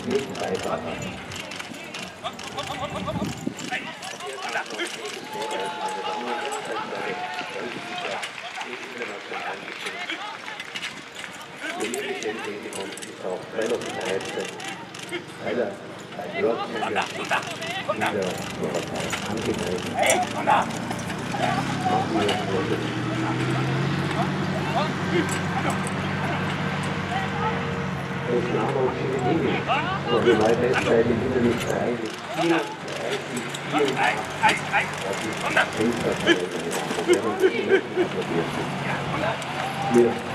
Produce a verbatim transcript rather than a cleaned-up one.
nächsten Beitrag hat. Ist auch relativ leider ein Wörtchen dieser Slowakei angemeldet. Das ist ein anderer Chemie. Und die neue Bestzeit im Hindernis dreißig, vierunddreißig, vierundachtzig. Das ist ein Fenster. Wir